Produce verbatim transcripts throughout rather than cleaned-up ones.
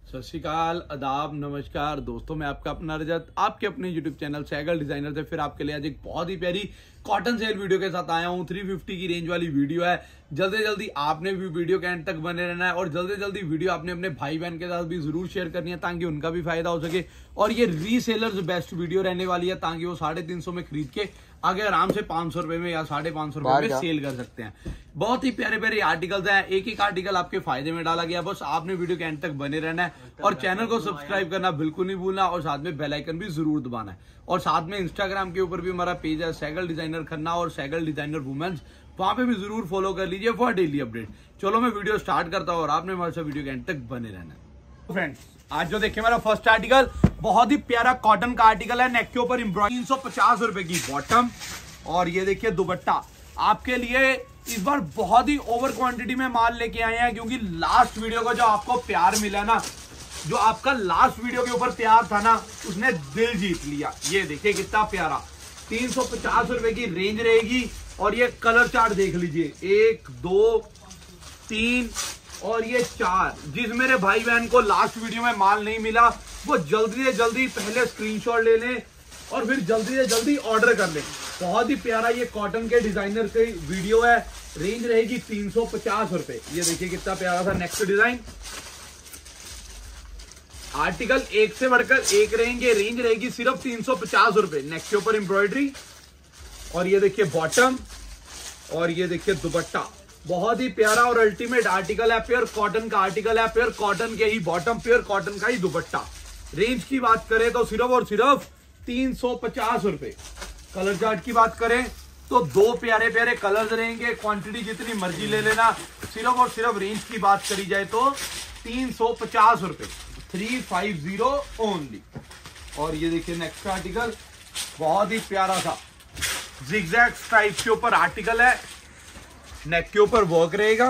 सत श्री अकाल, आदाब, नमस्कार दोस्तों, मैं आपका अपना रजत आपके अपने यूट्यूब चैनल सैगल डिजाइनर से फिर आपके लिए आज एक बहुत ही प्यारी कॉटन सेल वीडियो के साथ आया हूं। तीन सौ पचास की रेंज वाली वीडियो है। जल्दी जल्दी आपने भी वीडियो के एंड तक बने रहना है और जल्दी जल्दी वीडियो आपने अपने भाई बहन के साथ भी जरूर शेयर करनी है ताकि उनका भी फायदा हो सके। और ये रीसेलर्स बेस्ट वीडियो रहने वाली है ताकि वो साढ़े तीन सौ में खरीद के आगे आराम से पांच सौ रुपए में या साढ़े पांच सौ रुपए में सेल कर सकते हैं। बहुत ही प्यारे प्यारे आर्टिकल्स हैं, एक एक आर्टिकल आपके फायदे में डाला गया। बस आपने वीडियो के एंड तक बने रहना है और चैनल को सब्सक्राइब करना बिल्कुल नहीं भूलना और साथ में बेल आइकन भी जरूर दबाना है। और साथ में इंस्टाग्राम के ऊपर भी हमारा पेज है सैगल डिजाइनर खन्ना और सैगल डिजाइनर वुमेन्स, वहां पे भी जरूर फॉलो कर लीजिए फॉर डेली अपडेट। चलो मैं वीडियो स्टार्ट करता हूँ और आपने हमारे साथ वीडियो के एंड तक बने रहना है। फ्रेंड्स, आज जो देखिए मेरा फर्स्ट आर्टिकल बहुत ही प्यारा कॉटन का आर्टिकल है। नेक के ऊपर एम्ब्रॉयडरी, तीन सौ पचास रुपए की बॉटम और ये देखिए दुपट्टा आपके लिए। इस बार बहुत ही ओवर क्वांटिटी में माल लेके आए हैं क्योंकि लास्ट वीडियो का जो आपको प्यार मिला ना, जो आपका लास्ट वीडियो के ऊपर प्यार था ना, उसने दिल जीत लिया। ये देखिए कितना प्यारा, तीन सौ पचास रुपए की रेंज रहेगी। और ये कलर चार्ट देख लीजिए, एक दो तीन और ये चार। जिस मेरे भाई बहन को लास्ट वीडियो में माल नहीं मिला वो जल्दी से जल्दी पहले स्क्रीनशॉट ले लें और फिर जल्दी से जल्दी ऑर्डर कर लें। बहुत ही प्यारा ये कॉटन के डिजाइनर की वीडियो है। रेंज रहेगी तीन सौ पचास रुपए। ये देखिए कितना प्यारा था नेक्स्ट डिजाइन। आर्टिकल एक से बढ़कर एक रहेंगे। रेंज रहेगी सिर्फ तीन सौ पचास रुपए। नेक के ऊपर एम्ब्रॉयडरी और ये देखिए बॉटम और ये देखिए दुपट्टा। बहुत ही प्यारा और अल्टीमेट आर्टिकल है। प्योर कॉटन का आर्टिकल है, प्योर कॉटन के ही बॉटम, प्योर कॉटन का ही दुपट्टा। रेंज की बात करें तो सिर्फ और सिर्फ तीन सौ पचास रुपए। कलर चार्ट की बात करें तो दो प्यारे प्यारे कलर्स रहेंगे। क्वांटिटी जितनी मर्जी ले लेना। सिर्फ और सिर्फ रेंज की बात करी जाए तो तीन सौ पचास रुपए, थ्री फाइव जीरो ओनली। और ये देखिए नेक्स्ट आर्टिकल बहुत ही प्यारा था, जिगजैग टाइप के ऊपर आर्टिकल है। नेक के ऊपर वर्क रहेगा,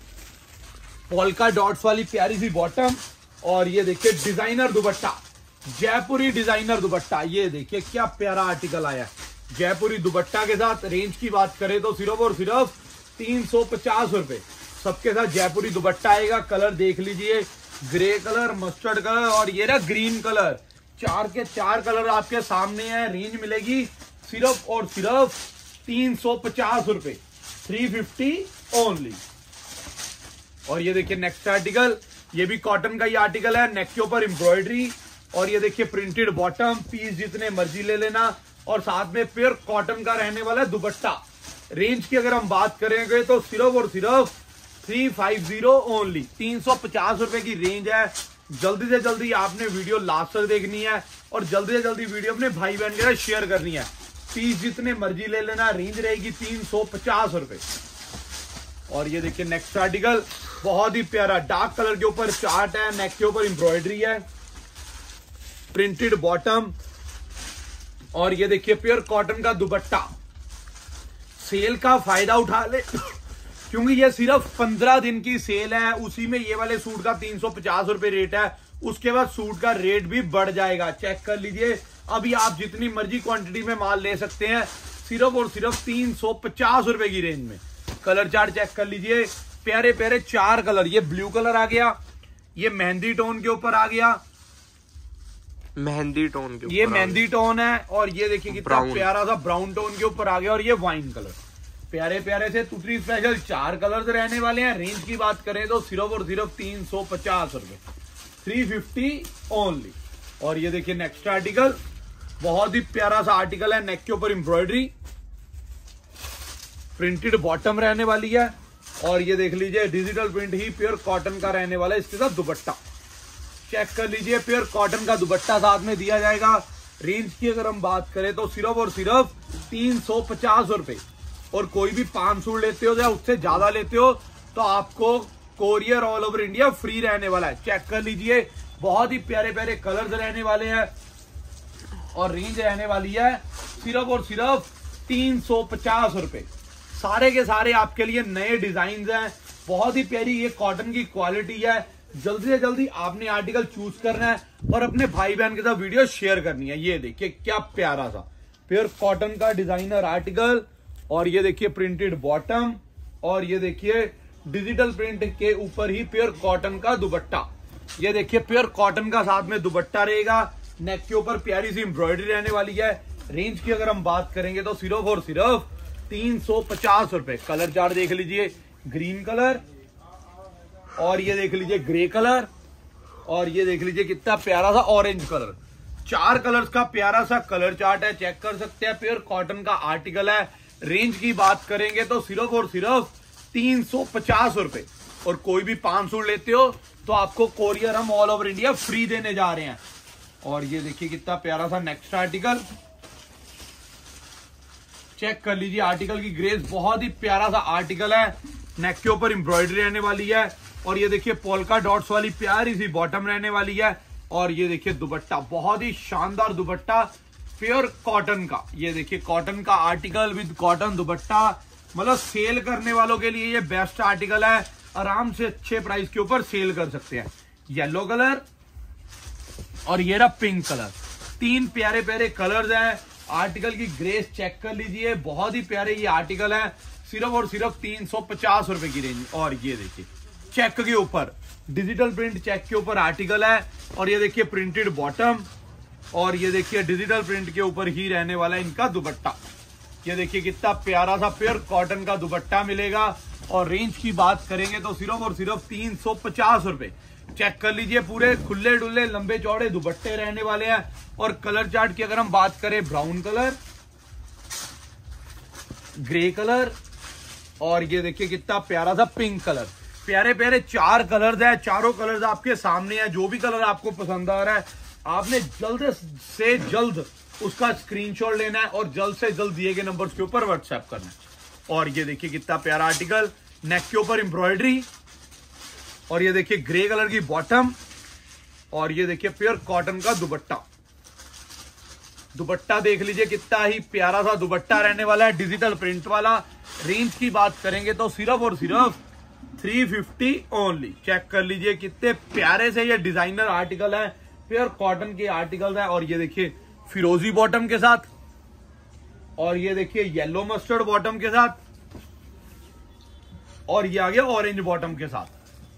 पोल्का डॉट्स वाली प्यारी सी बॉटम और ये देखिए डिजाइनर दुपट्टा, जयपुरी डिजाइनर दुपट्टा। ये देखिए क्या प्यारा आर्टिकल आया है जयपुरी दुपट्टा के साथ। रेंज की बात करें तो सिर्फ और सिर्फ तीन सौ पचास रुपए। सबके साथ जयपुरी दुपट्टा आएगा। कलर देख लीजिए, ग्रे कलर, मस्टर्ड कलर और ये रहा ग्रीन कलर। चार के चार कलर आपके सामने है। रेंज मिलेगी सिर्फ और सिर्फ तीन सौ पचास रुपए, थ्री फिफ्टी ओनली। और ये देखिए नेक्स्ट आर्टिकल, ये भी कॉटन का ही आर्टिकल है। नेक के ऊपर एम्ब्रॉयडरी और ये देखिए प्रिंटेड बॉटम। पीस जितने मर्जी ले लेना और साथ में प्योर कॉटन का रहने वाला दुपट्टा। रेंज की अगर हम बात करेंगे तो सिर्फ और सिर्फ थ्री फाइव जीरो ओनली, तीन सौ पचास रुपए की रेंज है। जल्दी से जल्दी आपने वीडियो लास्ट तक देखनी है और जल्दी से जल्दी वीडियो अपने भाई बहन के साथ शेयर करनी है। पीस जितने मर्जी ले लेना। रेंज रहेगी तीन सौ पचास रुपए। और ये देखिए नेक्स्ट आर्टिकल बहुत ही प्यारा, डार्क कलर के ऊपर चार्ट है। नेक के ऊपर एम्ब्रॉयडरी है, प्रिंटेड बॉटम और ये देखिए प्योर कॉटन का दुपट्टा। सेल का फायदा उठा ले क्योंकि ये सिर्फ पंद्रह दिन की सेल है। उसी में ये वाले सूट का तीन सौ पचास रुपए रेट है। उसके बाद सूट का रेट भी बढ़ जाएगा। चेक कर लीजिए, अभी आप जितनी मर्जी क्वांटिटी में माल ले सकते हैं सिर्फ और सिर्फ तीन सौ पचास रुपए की रेंज में। कलर चार्ट चेक कर लीजिए, प्यारे प्यारे चार कलर। ये ब्लू कलर आ गया, ये मेहंदी टोन के ऊपर आ गया, मेहंदी टोन के ऊपर, ये मेहंदी टोन है और ये देखिए कितना प्यारा सा ब्राउन टोन के ऊपर आ गया और ये वाइन कलर। प्यारे प्यारे से तुतरी स्पेशल चार कलर्स रहने वाले हैं। रेंज की बात करें तो सिर्फ और सिर्फ तीन सौ पचास रुपए, थ्री फिफ्टी ओनली। और ये देखिए नेक्स्ट आर्टिकल बहुत ही प्यारा सा आर्टिकल है। नेक के ऊपर एम्ब्रॉयडरी, प्रिंटेड बॉटम रहने वाली है और ये देख लीजिए डिजिटल प्रिंट ही प्योर कॉटन का रहने वाला है। इसके साथ दुपट्टा चेक कर लीजिए, प्योर कॉटन का दुपट्टा साथ में दिया जाएगा। रेंज की अगर हम बात करें तो सिर्फ और सिर्फ तीन सौ पचास रुपए। और कोई भी पांच सूट लेते हो या उससे ज्यादा लेते हो तो आपको courier all over India free रहने वाला है। चेक कर लीजिए, बहुत ही प्यारे प्यारे कलर्स रहने वाले हैं और रेंज रहने वाली है सिर्फ और सिर्फ तीन सौ पचास रुपए। सारे के सारे आपके लिए नए डिजाइन हैं। बहुत ही प्यारी ये कॉटन की क्वालिटी है। जल्दी से जल्दी आपने आर्टिकल चूज करना है और अपने भाई बहन के साथ वीडियो शेयर करनी है। ये देखिए क्या प्यारा सा प्योर कॉटन का डिजाइनर आर्टिकल और ये देखिए प्रिंटेड बॉटम और ये देखिए डिजिटल प्रिंट के ऊपर ही प्योर कॉटन का दुपट्टा। ये देखिए प्योर कॉटन का साथ में दुपट्टा रहेगा, नेक के ऊपर प्यारी सी एम्ब्रॉयडरी रहने वाली है। रेंज की अगर हम बात करेंगे तो सिर्फ और सिर्फ तीन सौ पचास रुपए। कलर चार्ट देख लीजिए, ग्रीन कलर और ये देख लीजिए ग्रे कलर और ये देख लीजिए कितना प्यारा सा ऑरेंज कलर। चार कलर्स का प्यारा सा कलर चार्ट है, चेक कर सकते हैं। प्योर कॉटन का आर्टिकल है। रेंज की बात करेंगे तो सिर्फ और सिर्फ तीन सौ पचास रुपए। और कोई भी पांच सूट लेते हो तो आपको कोरियर हम ऑल ओवर इंडिया फ्री देने जा रहे हैं। और ये देखिए कितना प्यारा सा नेक्स्ट आर्टिकल, चेक कर लीजिए आर्टिकल की ग्रेस, बहुत ही प्यारा सा आर्टिकल है। नेक के ऊपर एम्ब्रॉयडरी रहने वाली है और ये देखिए पोल्का डॉट्स वाली प्यारी सी बॉटम रहने वाली है। और ये देखिए दुपट्टा, बहुत ही शानदार दुपट्टा प्योर कॉटन का। ये देखिए कॉटन का आर्टिकल विद कॉटन दुपट्टा, मतलब सेल करने वालों के लिए ये बेस्ट आर्टिकल है। आराम से अच्छे प्राइस के ऊपर सेल कर सकते हैं। येलो कलर और ये रहा पिंक कलर, तीन प्यारे प्यारे कलर्स हैं। आर्टिकल की ग्रेस चेक कर लीजिए, बहुत ही प्यारे ये आर्टिकल है। सिर्फ और सिर्फ तीन सौ पचास रुपए की रेंज। और ये देखिए चेक के ऊपर डिजिटल प्रिंट चेक के ऊपर आर्टिकल है और ये देखिए प्रिंटेड बॉटम और ये देखिए डिजिटल प्रिंट के ऊपर ही रहने वाला है इनका दुपट्टा। ये देखिए कितना प्यारा सा प्योर कॉटन का दुपट्टा मिलेगा। और रेंज की बात करेंगे तो सिर्फ और सिर्फ तीन सौ पचास रुपए। चेक कर लीजिए, पूरे खुले डुल्ले लंबे चौड़े दुपट्टे रहने वाले हैं। और कलर चार्ट की अगर हम बात करें, ब्राउन कलर, ग्रे कलर और ये देखिए कितना प्यारा सा पिंक कलर। प्यारे प्यारे चार कलर्स हैं, चारों कलर्स आपके सामने हैं। जो भी कलर आपको पसंद आ रहा है आपने जल्द से जल्द उसका स्क्रीनशॉट लेना है और जल्द से जल्द दिए गए नंबर्स के ऊपर व्हाट्सएप करना है। और ये देखिए कितना प्यारा आर्टिकल, नेक के ऊपर एम्ब्रॉयडरी और ये देखिए ग्रे कलर की बॉटम और ये देखिए प्योर कॉटन का दुपट्टा। दुपट्टा देख लीजिए कितना ही प्यारा सा दुपट्टा रहने वाला है, डिजिटल प्रिंट वाला। रेंज की बात करेंगे तो सिर्फ और सिर्फ तीन सौ पचास ओनली। चेक कर लीजिए कितने प्यारे से ये डिजाइनर आर्टिकल है, प्योर कॉटन के आर्टिकल है। और ये देखिए फिरोजी बॉटम के साथ और ये देखिए येलो मस्टर्ड बॉटम के साथ और ये आ गया ऑरेंज बॉटम के साथ।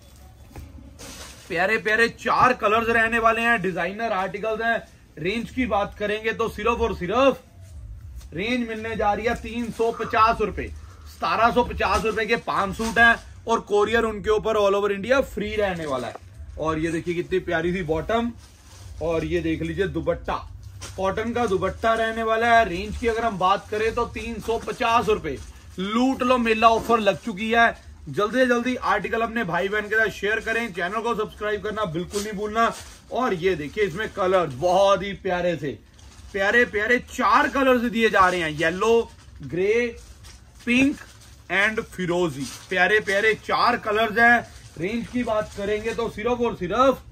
प्यारे प्यारे चार कलर्स रहने वाले हैं, डिजाइनर आर्टिकल्स हैं। रेंज की बात करेंगे तो सिर्फ और सिर्फ रेंज मिलने जा रही है तीन सौ पचास रुपए। सतारह सौ पचास रुपए के पांच सूट हैं और कोरियर उनके ऊपर ऑल ओवर इंडिया फ्री रहने वाला है। और ये देखिए कितनी प्यारी सी बॉटम और ये देख लीजिए दुपट्टा, कॉटन का दुपट्टा रहने वाला है। रेंज की अगर हम बात करें तो तीन सौ पचास रुपए। लूट लो मेला ऑफर लग चुकी है। जल्दी से जल्दी आर्टिकल अपने भाई बहन के साथ शेयर करें, चैनल को सब्सक्राइब करना बिल्कुल नहीं भूलना। और ये देखिए इसमें कलर्स बहुत ही प्यारे से प्यारे प्यारे चार कलर्स दिए जा रहे हैं, येलो, ग्रे, पिंक एंड फिरोजी। प्यारे प्यारे चार कलर्स हैं। रेंज की बात करेंगे तो सिर्फ और सिर्फ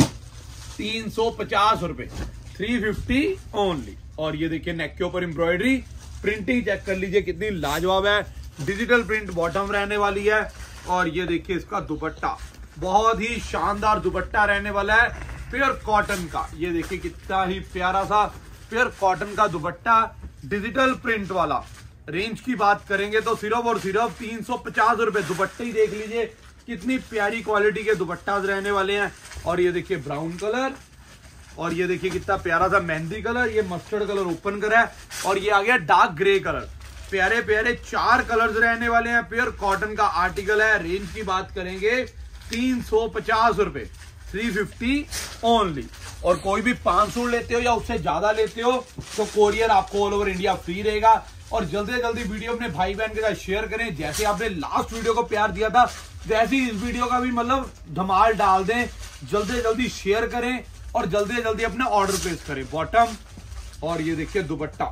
तीन सौ पचास रुपए, थ्री फिफ्टी ओनली। और ये देखिए नेक के ऊपर एम्ब्रॉयडरी, प्रिंटिंग चेक कर लीजिए कितनी लाजवाब है। डिजिटल प्रिंट बॉटम रहने वाली है और ये देखिए इसका दुपट्टा, बहुत ही शानदार दुपट्टा रहने वाला है प्योर कॉटन का। ये देखिए कितना ही प्यारा सा प्योर कॉटन का दुपट्टा, डिजिटल प्रिंट वाला। रेंज की बात करेंगे तो सिर्फ और सिर्फ तीन सौ पचास रुपए। दुपट्टे ही देख लीजिए कितनी प्यारी क्वालिटी के दुपट्टा रहने वाले हैं। और ये देखिए ब्राउन कलर और ये देखिए कितना प्यारा सा मेहंदी कलर, ये मस्टर्ड कलर ओपन करा है और ये आ गया डार्क ग्रे कलर। प्यारे प्यारे चार कलर्स रहने वाले हैं, प्योर कॉटन का आर्टिकल है। रेंज की बात करेंगे तीन सौ पचास रुपए, थ्री फिफ्टी ओनली। और कोई भी पांच सूट लेते हो या उससे ज्यादा लेते हो तो कोरियर आपको ऑल ओवर इंडिया फ्री रहेगा। और जल्दी से जल्दी वीडियो अपने भाई बहन के साथ शेयर करें। जैसे आपने लास्ट वीडियो को प्यार दिया था वैसे ही इस वीडियो का भी मतलब धमाल डाल दें। जल्दी से जल्दी शेयर करें और जल्दी से जल्दी अपने ऑर्डर प्लेस करें। बॉटम और ये देखिए दुपट्टा।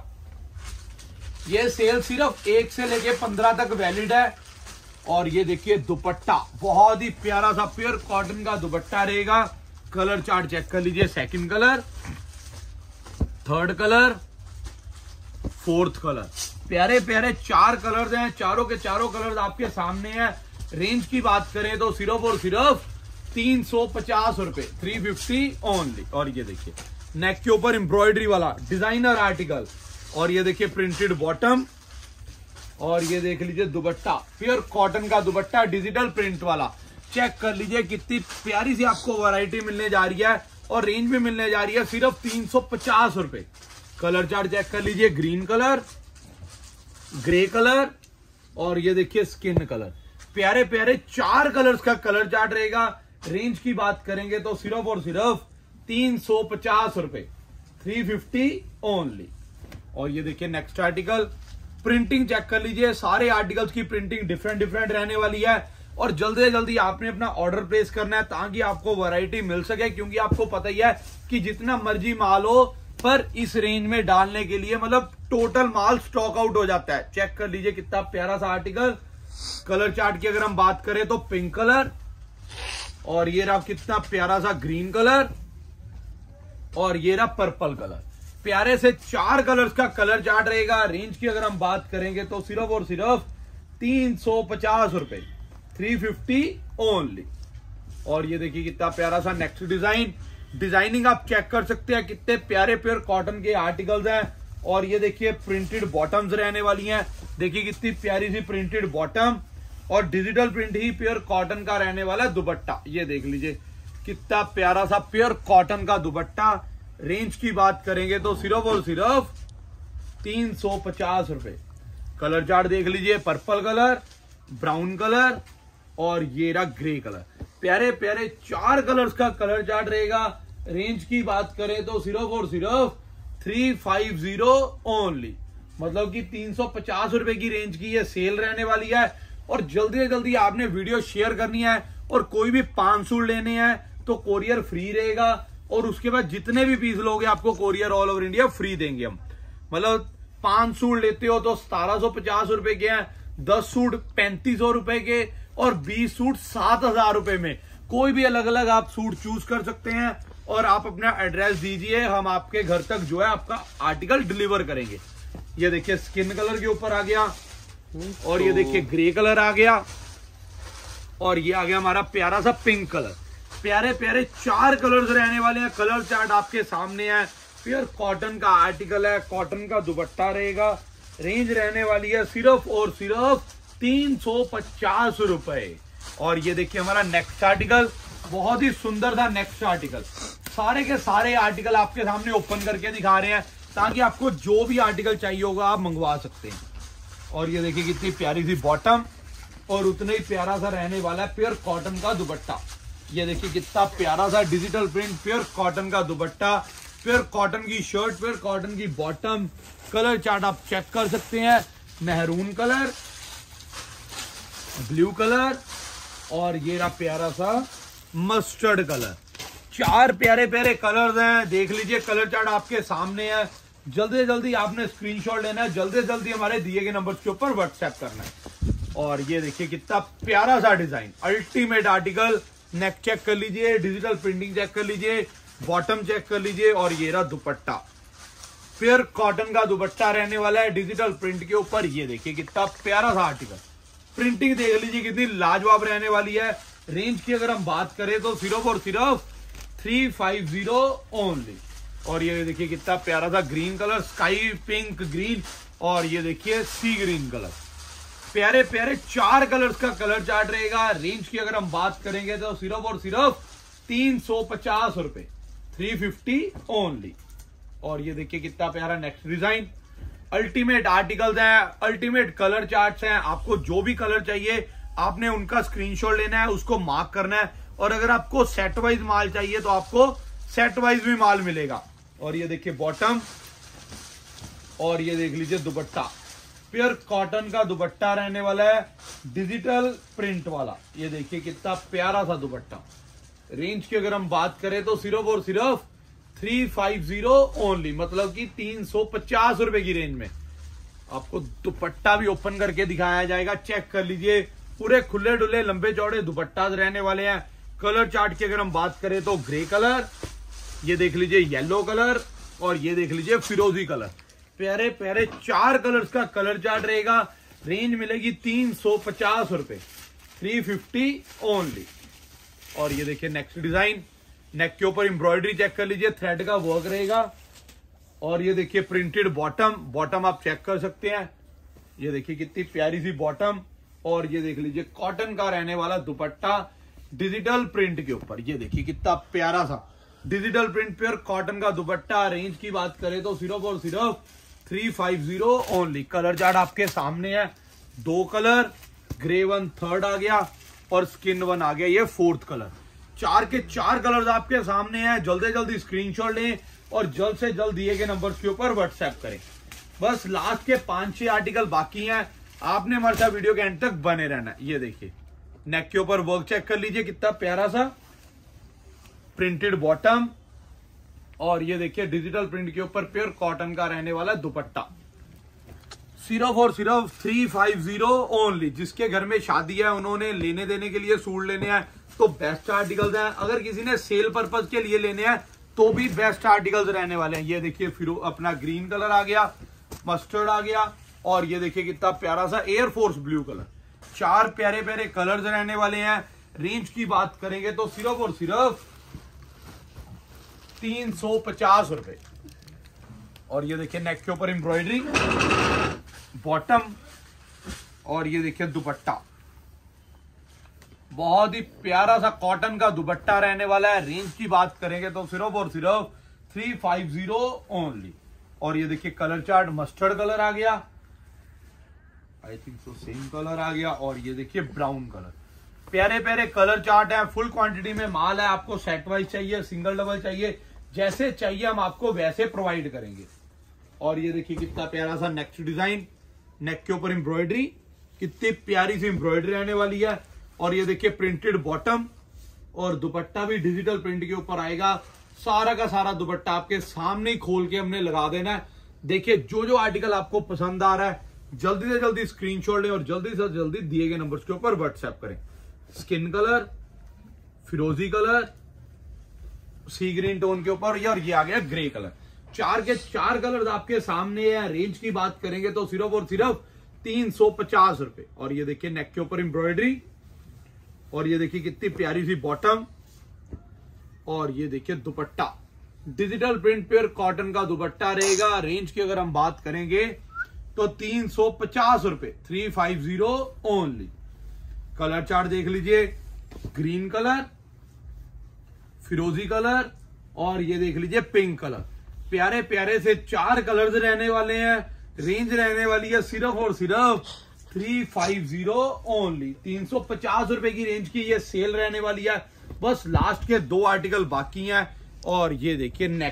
ये सेल सिर्फ एक से लेके पंद्रह तक वैलिड है। और ये देखिए दुपट्टा, बहुत ही प्यारा सा प्योर कॉटन का दुपट्टा रहेगा। कलर चार्ट चेक कर लीजिए, second colour, third colour, fourth colour. प्यारे प्यारे चार कलर्स हैं, चारों के चारों कलर्स आपके सामने हैं। रेंज की बात करें तो सिर्फ और सिर्फ तीन सौ पचास रुपए, थ्री फिफ्टी ओनली। और ये देखिए नेक के ऊपर एम्ब्रॉयडरी वाला डिजाइनर आर्टिकल और ये देखिए प्रिंटेड बॉटम और ये देख लीजिए दुपट्टा, प्योर कॉटन का दुपट्टा, डिजिटल प्रिंट वाला। चेक कर लीजिए कितनी प्यारी सी आपको वैरायटी मिलने जा रही है और रेंज भी मिलने जा रही है सिर्फ तीन सौ पचास रुपए। कलर चार्ट चेक कर लीजिए, ग्रीन कलर, ग्रे कलर और ये देखिए स्किन कलर। प्यारे प्यारे चार कलर्स का कलर चार्ट रहेगा। रेंज की बात करेंगे तो सिर्फ और सिर्फ तीन सौ पचास रुपए, थ्री फिफ्टी ओनली। और ये देखिए नेक्स्ट आर्टिकल, प्रिंटिंग चेक कर लीजिए। सारे आर्टिकल्स की प्रिंटिंग डिफरेंट डिफरेंट रहने वाली है और जल्दी से जल्दी आपने अपना ऑर्डर प्लेस करना है ताकि आपको वैरायटी मिल सके, क्योंकि आपको पता ही है कि जितना मर्जी माल हो पर इस रेंज में डालने के लिए मतलब टोटल माल स्टॉक आउट हो जाता है। चेक कर लीजिए कितना प्यारा सा आर्टिकल। कलर चार्ट की अगर हम बात करें तो पिंक कलर और ये रहा कितना प्यारा सा ग्रीन कलर और ये रहा पर्पल कलर। प्यारे से चार कलर्स का कलर चार्ट रहेगा। रेंज की अगर हम बात करेंगे तो सिर्फ और सिर्फ तीन सौ पचास रुपए, थ्री फिफ्टी ओनली। और ये देखिए कितना प्यारा सा नेक्स्ट डिजाइन। डिजाइनिंग आप चेक कर सकते हैं, कितने प्यारे प्योर कॉटन के आर्टिकल्स हैं। और ये देखिए प्रिंटेड बॉटम्स रहने वाली हैं। देखिए कितनी प्यारी सी प्रिंटेड बॉटम और डिजिटल प्रिंट ही प्योर कॉटन का रहने वाला है दुपट्टा। ये देख लीजिए कितना प्यारा सा प्योर कॉटन का दुपट्टा। रेंज की बात करेंगे तो सिर्फ और सिर्फ तीन सौ पचास रुपए। कलर चार्ट देख लीजिए, पर्पल कलर, ब्राउन कलर और ये रहा ग्रे कलर। प्यारे प्यारे चार कलर्स का कलर चार्ट रहेगा। रेंज की बात करें तो सिर्फ और सिर्फ थ्री फाइव जीरो ओनली, मतलब कि तीन सौ पचास रुपए की रेंज की ये सेल रहने वाली है। और जल्दी से जल्दी आपने वीडियो शेयर करनी है और कोई भी पांच सूट लेने हैं तो कोरियर फ्री रहेगा। और उसके बाद जितने भी पीस लोगे आपको courier all over India free देंगे हम। मतलब पांच सूट लेते हो तो सतारह सौ पचास रुपए के हैं, दस सूट पैंतीस सौ रुपए के और बीस सूट सात हजार रुपए में। कोई भी अलग अलग आप सूट चूज कर सकते हैं और आप अपना एड्रेस दीजिए, हम आपके घर तक जो है आपका आर्टिकल डिलीवर करेंगे। ये देखिए स्किन कलर के ऊपर आ गया और ये देखिए ग्रे कलर आ गया और ये आ गया हमारा प्यारा सा पिंक कलर। प्यारे प्यारे चार कलर्स रहने वाले हैं। कलर चार्ट आपके सामने है। प्योर कॉटन का आर्टिकल है, कॉटन का दुपट्टा रहेगा। रेंज रहने वाली है सिर्फ और सिर्फ तीन सौ पचास रुपए। और ये देखिए हमारा नेक्स्ट आर्टिकल, बहुत ही सुंदर था नेक्स्ट आर्टिकल। सारे के सारे आर्टिकल आपके सामने ओपन करके दिखा रहे हैं ताकि आपको जो भी आर्टिकल चाहिए होगा आप मंगवा सकते हैं। और ये देखिए कितनी प्यारी सी बॉटम और उतना ही प्यारा सा रहने वाला है प्योर कॉटन का दुपट्टा। ये देखिए कितना प्यारा सा डिजिटल प्रिंट प्योर कॉटन का दुपट्टा, प्योर कॉटन की शर्ट, प्योर कॉटन की बॉटम। कलर चार्ट आप चेक कर सकते हैं, मेहरून कलर, ब्लू कलर और ये रहा प्यारा सा मस्टर्ड कलर। चार प्यारे प्यारे कलर्स हैं। देख लीजिए कलर चार्ट आपके सामने है। जल्दी से जल्दी आपने स्क्रीनशॉट लेना है, जल्दी से जल्दी हमारे दिए गए नंबर के ऊपर व्हाट्सएप करना है। और ये देखिए कितना प्यारा सा design, ultimate article. Neck check कर लीजिए, डिजिटल प्रिंटिंग चेक कर लीजिए, बॉटम चेक कर लीजिए और ये रहा दुपट्टा। प्योर कॉटन का दुपट्टा रहने वाला है डिजिटल प्रिंट के ऊपर। ये देखिए कितना प्यारा सा आर्टिकल। प्रिंटिंग देख लीजिए कितनी लाजवाब रहने वाली है। रेंज की अगर हम बात करें तो सिर्फ और सिर्फ थ्री फाइव जीरो ओनली। और ये देखिए कितना प्यारा सा green colour, sky pink green और ये देखिए सी ग्रीन कलर। प्यारे प्यारे चार कलर्स का कलर चार्ट रहेगा। रेंज की अगर हम बात करेंगे तो सिर्फ और सिर्फ तीन सौ पचास रुपए, थ्री फिफ्टी ओनली। और ये देखिए कितना प्यारा नेक्स्ट डिजाइन। अल्टीमेट आर्टिकल्स हैं, अल्टीमेट कलर चार्ट्स हैं। आपको जो भी कलर चाहिए आपने उनका स्क्रीनशॉट लेना है, उसको मार्क करना है। और अगर आपको सेट वाइज माल चाहिए तो आपको सेट वाइज भी माल मिलेगा। और ये देखिए बॉटम और ये देख लीजिए दुपट्टा। प्योर कॉटन का दुपट्टा रहने वाला है, डिजिटल प्रिंट वाला। ये देखिए कितना प्यारा सा दुपट्टा। रेंज की अगर हम बात करें तो सिर्फ और सिर्फ थ्री फाइव जीरो ओनली, मतलब कि तीन सौ पचास रुपए की रेंज में आपको दुपट्टा भी ओपन करके दिखाया जाएगा। चेक कर लीजिए, पूरे खुले डुले लंबे चौड़े दुपट्टा रहने वाले हैं। कलर चार्ट की अगर हम बात करें तो ग्रे कलर, ये देख लीजिए येलो कलर और ये देख लीजिए फिरोजी कलर। प्यारे प्यारे चार कलर्स का कलर चार्ट रहेगा। रेंज मिलेगी तीन सौ पचास रुपए, थ्री फिफ्टी ओनली। और ये देखिए नेक्स्ट डिजाइन, नेक के ऊपर एम्ब्रॉयडरी चेक कर लीजिए, थ्रेड का वर्क रहेगा। और ये देखिए प्रिंटेड बॉटम, बॉटम आप चेक कर सकते हैं। ये देखिए कितनी प्यारी सी बॉटम और ये देख लीजिए कॉटन का रहने वाला दुपट्टा। डिजिटल प्रिंट के ऊपर। ये देखिए कितना प्यारा सा डिजिटल प्रिंट प्योर कॉटन का दुपट्टा। रेंज की बात करें तो सिर्फ और सिर्फ three five zero only. Colour chart आपके सामने है, दो कलर, ग्रे वन थर्ड आ गया और स्किन वन आ गया, ये फोर्थ कलर। चार के चार कलर्स आपके सामने हैं। जल्दी जल्दी स्क्रीनशॉट लें और जल्द से जल्द दिए गए नंबर के ऊपर व्हाट्सएप करें। बस लास्ट के पांच छह आर्टिकल बाकी हैं, आपने हमारे साथ वीडियो के एंड तक बने रहना है। ये देखिए नेक के ऊपर वर्क चेक कर लीजिए, कितना प्यारा सा प्रिंटेड बॉटम और ये देखिए डिजिटल प्रिंट के ऊपर प्योर कॉटन का रहने वाला दुपट्टा। सिर्फ और सिर्फ थ्री फाइव जीरो ओनली। जिसके घर में शादी है, उन्होंने लेने देने के लिए सूट लेने हैं तो बेस्ट आर्टिकल्स हैं। अगर किसी ने सेल पर्पज के लिए लेने हैं तो भी बेस्ट आर्टिकल्स रहने वाले हैं। ये देखिए फिर अपना ग्रीन कलर आ गया, मस्टर्ड आ गया और ये देखिए कितना प्यारा सा एयरफोर्स ब्लू कलर। चार प्यारे प्यारे कलर्स रहने वाले हैं। रेंज की बात करेंगे तो सिर्फ और सिर्फ तीन सौ पचास रुपए। और ये देखिए नेक के ऊपर एम्ब्रॉयडरी, बॉटम और ये देखिए दुपट्टा। बहुत ही प्यारा सा कॉटन का दुपट्टा रहने वाला है। रेंज की बात करेंगे तो सिर्फ और सिर्फ थ्री फाइव जीरो ओनली। और ये देखिए कलर चार्ट, मस्टर्ड कलर आ गया, I think so same colour आ गया और ये देखिए ब्राउन कलर। प्यारे प्यारे कलर चार्ट है। फुल क्वांटिटी में माल है। आपको सेट वाइज चाहिए, सिंगल डबल चाहिए, जैसे चाहिए हम आपको वैसे प्रोवाइड करेंगे। और ये देखिए कितना प्यारा सा नेक्स्ट डिजाइन, नेक के ऊपर एम्ब्रॉयडरी, कितनी प्यारी सी एम्ब्रॉयडरी रहने वाली है। और ये देखिए प्रिंटेड बॉटम और दुपट्टा भी डिजिटल प्रिंट के ऊपर आएगा। सारा का सारा दुपट्टा आपके सामने ही खोल के हमने लगा देना है। देखिए जो जो आर्टिकल आपको पसंद आ रहा है जल्दी से जल्दी स्क्रीनशॉट लें और जल्दी से जल्दी दिए गए नंबर्स के ऊपर व्हाट्सएप करें। स्किन कलर, फिरोजी कलर, सी ग्रीन टोन के ऊपर और ये आ गया ग्रे कलर। चार के चार कलर्स आपके सामने है। रेंज की बात करेंगे तो सिर्फ और सिर्फ तीन सौ पचास रुपए। और ये देखिए नेक के ऊपर एम्ब्रॉयडरी और ये देखिए कितनी प्यारी सी बॉटम और ये देखिए dupatta. Digital print pure cotton का दुपट्टा रहेगा। रेंज की अगर हम बात करेंगे तो तीन सौ पचास रुपए, three five zero only. Colour chart देख लीजिए, ग्रीन कलर, फिरोजी कलर और ये देख लीजिए पिंक कलर। प्यारे प्यारे से चार कलर्स रहने वाले हैं। रेंज रहने वाली है सिर्फ और सिर्फ थ्री फाइव जीरो ओनली। तीन सौ पचास रुपए की रेंज की ये सेल रहने वाली है। बस लास्ट के दो आर्टिकल बाकी हैं। और ये देखिए नेक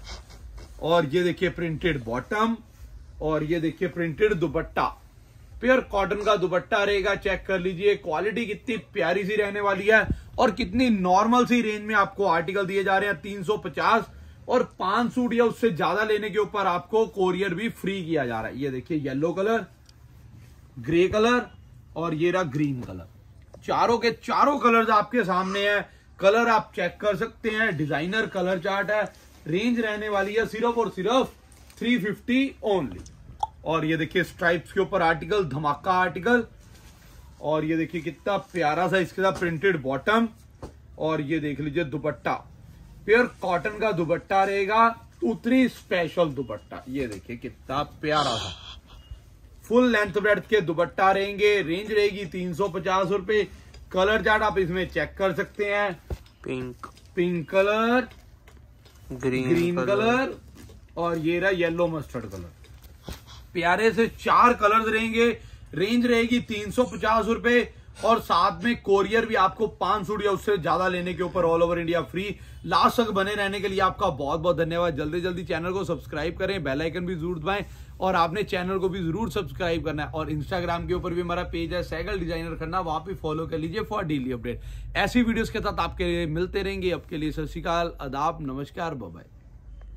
और ये देखिए प्रिंटेड बॉटम और ये देखिए प्रिंटेड दुपट्टा। प्योर कॉटन का दुपट्टा रहेगा। चेक कर लीजिए क्वालिटी कितनी प्यारी सी रहने वाली है और कितनी नॉर्मल सी रेंज में आपको आर्टिकल दिए जा रहे हैं। तीन सौ पचास और पांच सूट या उससे ज्यादा लेने के ऊपर आपको कोरियर भी फ्री किया जा रहा है। ये देखिए येलो कलर, ग्रे कलर और ये रहा ग्रीन कलर। चारों के चारों कलर्स आपके सामने हैं। कलर आप चेक कर सकते हैं। डिजाइनर कलर चार्ट है। रेंज रहने वाली है सिर्फ और सिर्फ थ्री फिफ्टी ओनली। और ये देखिए स्ट्राइप्स के ऊपर आर्टिकल, धमाका आर्टिकल और ये देखिए कितना प्यारा सा इसके साथ प्रिंटेड बॉटम और ये देख लीजिए दुपट्टा। प्योर कॉटन का दुपट्टा रहेगा, उतरी स्पेशल दुपट्टा। ये देखिए कितना प्यारा सा फुल लेंथ ब्रेड्थ के दुपट्टा रहेंगे। रेंज रहेगी तीन सौ पचास रुपए। कलर चार्ट आप इसमें चेक कर सकते हैं। Pink pink colour, green, green colour, colour और ये रहा येलो मस्टर्ड कलर। प्यारे से चार कलर्स रहेंगे। रेंज रहेगी तीन सौ पचास रुपए और साथ में कोरियर भी आपको पांच सूट या उससे ज्यादा लेने के ऊपर all over India free. Last तक बने रहने के लिए आपका बहुत बहुत धन्यवाद। जल्दी जल्दी चैनल को सब्सक्राइब करें, बेल आइकन भी जरूर दबाएं और आपने चैनल को भी जरूर सब्सक्राइब करना है। और इंस्टाग्राम के ऊपर भी हमारा पेज है साइकिल डिजाइनर करना, वहां पे फॉलो कर लीजिए फॉर डेली अपडेट। ऐसी वीडियोस के साथ आपके लिए मिलते रहेंगे। आपके लिए सत श्री अकाल, आदाब, नमस्कार, बाय बाय।